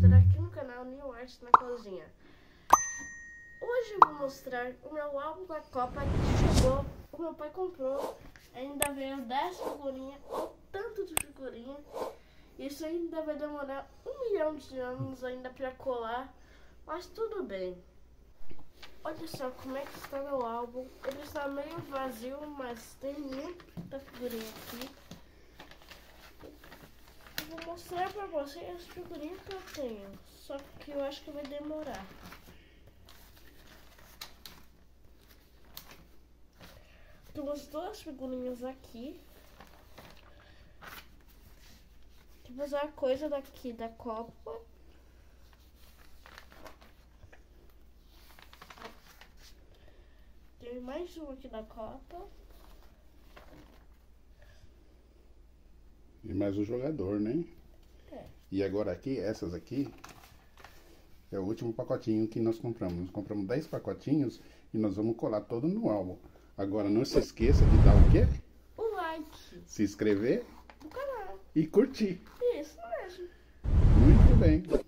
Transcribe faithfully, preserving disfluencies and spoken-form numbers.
Vitor, aqui no canal New Art na Cozinha. Hoje eu vou mostrar o meu álbum da Copa que chegou, o meu pai comprou, ainda veio dez figurinhas, o tanto de figurinha. Isso ainda vai demorar um milhão de anos ainda para colar, mas tudo bem. Olha só como é que está meu álbum, ele está meio vazio, mas tem muita figurinha aqui. Eu vou mostrar pra vocês as figurinhas que eu tenho, só que eu acho que vai demorar. Temos duas figurinhas aqui. Temos a coisa daqui da Copa. Tem mais uma aqui da Copa. E mais um jogador, né? É. E agora aqui, essas aqui, é o último pacotinho que nós compramos. Nós compramos dez pacotinhos e nós vamos colar todo no álbum. Agora não se esqueça de dar o quê? O like. Se inscrever No canal. e curtir. Isso mesmo. Muito bem.